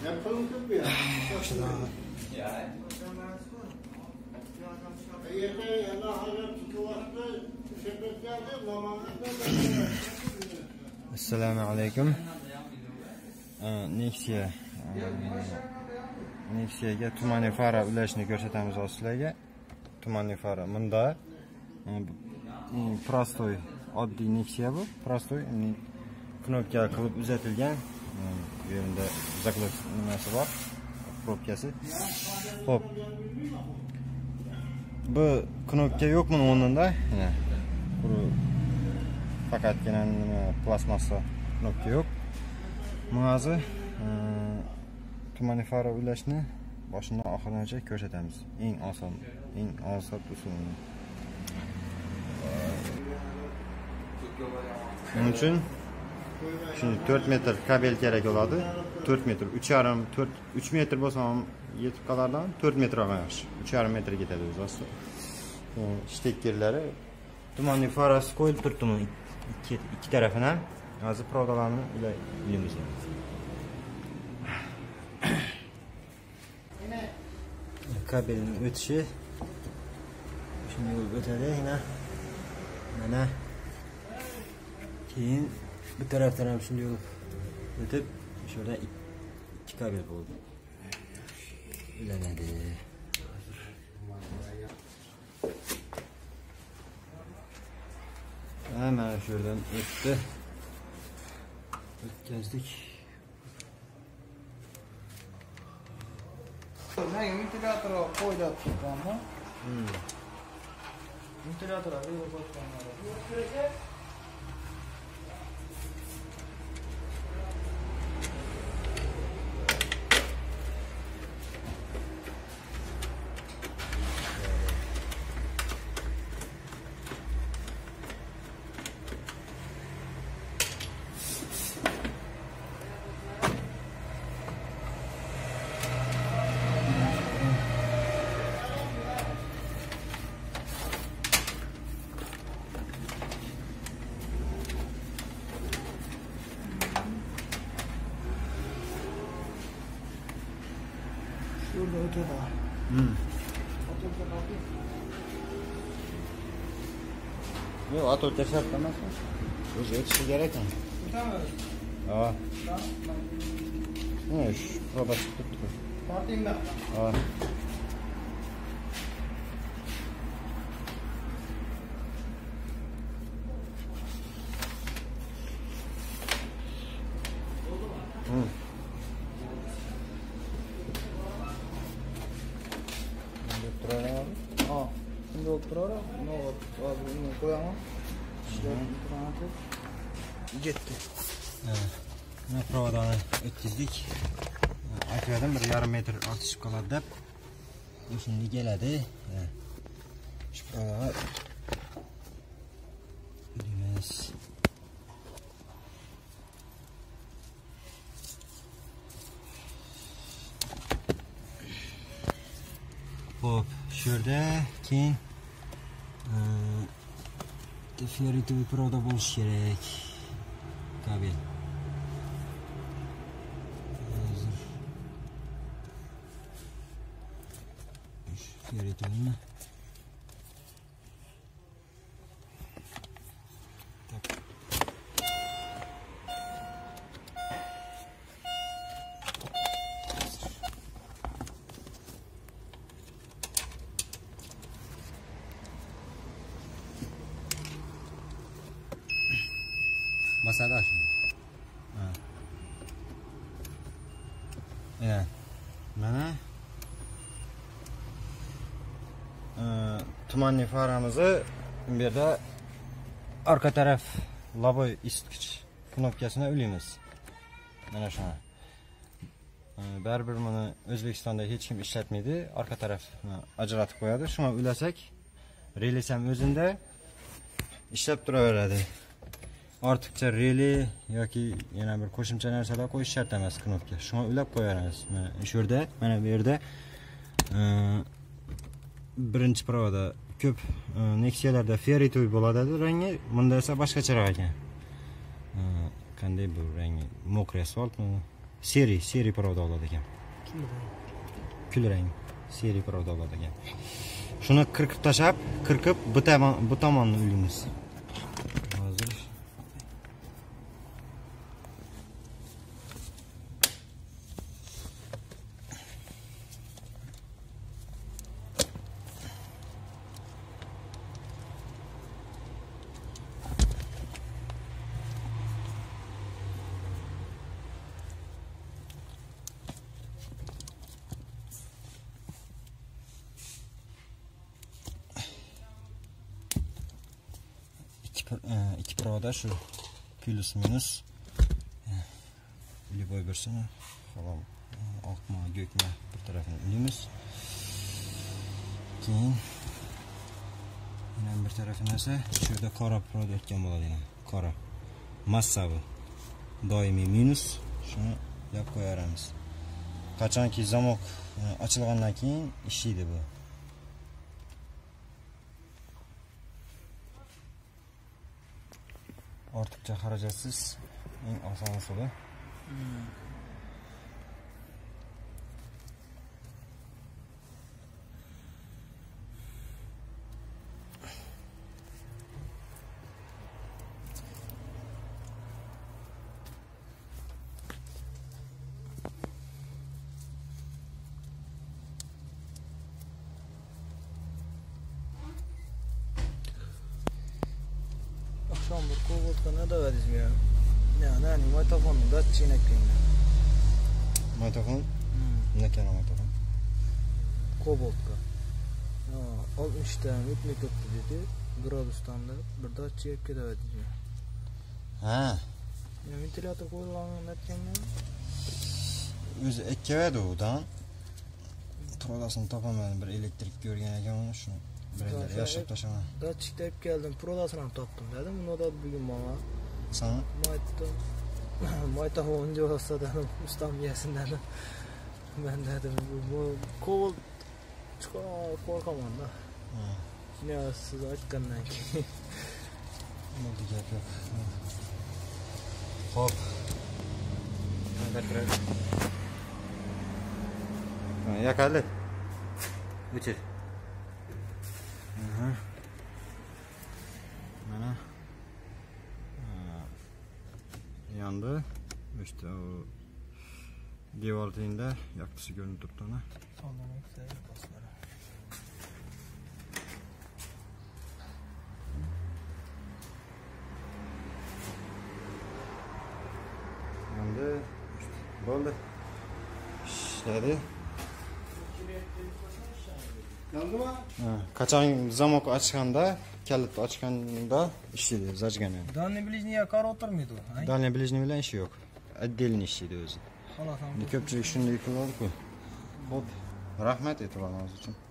Assalomu alaykum. Nexia'ga tumanli fara ulashni ko'rsatamiz sizlarga. Tumanli fara bunda prostoy oddiy Nexia bu. Prostoy knopka qilib uzatilgan. Bu yerda zaklep nimasi bor? Probkasi. Xo'p. Bu knopka yo'q buni o'rnida. Faqatgina plastmassa knopka yo'q. Muazi tumanli fara ulashni boshidan oxirigacha ko'rsatamiz. Eng oson usulni. Bunun uchun 4 metr kabel kerak bo'ladi. 4 metr, 3 metr bo'lsa ham yetib qolardan 4 metr olgan yaxshi. 3,5 metr ketadi o'zi. Shtekkerlari tumanli farasi qo'yilib turibdi ikki tarafidan. Hozir provdalarni bilamiz. Kabelning o'tishi shunday bo'lib o'tadi, mana keyin bu tarafdan ham shunday bo'lib o'tib, shurada ikki kabel bo'ldi. Ulanadi. Mana şuradan o'tdi. O'tkazdik. Ventilator qo'yiladi-mi? Ventilator qo'yiladi. Şurada ötede var. Yok, at ötesi yapamaz mı? Özü ötesi gerek mi? Tamam. Aa. Ne iş? Proba çıktı. Partiyim ben. Aa. Şimdi oturalım. Ne olur? Bunu koyalım. Gitti. Evet. Ne provadan ötkizdik. Aytmadim, 1,5 metr ortishib qoladi deb. Şimdi keladi. Shu provaga bilamiz. Hop, şurada keyin ferritoy proda bo'lishi kerak. Kabel. Ferritoyni masada şimdi. Evet. Mana tumanli faramızı bu yerda arka taraf laboy isitgich knopkasini ulamiz. Mana shuni. Baribir buni O'zbekistonda hech kim ishlatmaydi. Arka tarafni ajratib qo'yadi. Shuni ulasak, relis ham o'zida ishlab turaveradi. Ortiqcha reli yoki yana bir qo'shimcha narsalar qo'yish shart emas knopka. Shuni ulab qo'yamiz. Mana shu yerda, mana bu yerda birinchi provoda ko'p Nexia'larda ferritoy bo'ladi rangi, bunda esa boshqacharoq ekan. Qanday bu rangi? Mokriy asfaltmi? Seri proda oladi ekan. Kulrang seri proda oladi ekan. Shuni qirqib tashab, bu tomonni uylaymiz. Hozir iki proda şu plus minus любой birisini falan oqma, gökma bir tarafini uylaymiz. Keyin yana bir tarafini esa shu yerda qora proda o'tgan bo'ladi yana. Qora massaviy doimiy minus shuni yopib qo'yamiz. Qachonki zamok ochilgandan keyin ishlaydi bu. Ortiqcha xarajatsiz eng oson usuli. Akşam bir kovoltka ne davadiz ya? Yani maytafonu da çiğnekliğinde. Maytafon? Ne kadar maytafon? Koboltka. 60'dan o'tmay ketdi dedi. Gradusdan da bir da chekib ketadi. Ha. Ventilator qo'yilganini aytganman. O'zi ekkavadi udan. Prodasini topamadim, bir elektrik ko'rgan ekan shuni. Birlar yashab tashaman. Datchikda olib keldim, prodasini ham topdim dedim. Uni da bugun menga sana maytafon jo'rasa dedim, ustam yesin dedim. Ben dedim bu kovul qo'rqaman da. Ne siz aytgandan keyin bo'ldi gap yo'q. Xo'p. Yakali. O'chir. Mana yandı. İşte o devor teyinde yaktысы görünüp turibdi ana. Yandı. Bo'ldi. İşledi. Yandimi? Qachon zamok ochganda, kalitni ochganda ishlaydi, zajgani. Dальний ближний короторmidi u? Dальний ближний bilan ishi yo'q. Отдельно ishlaydi o'zi. Xolos ham. Ko'pchilik shunday qiladi-ku. Xo'p, rahmat e'tiboringiz uchun.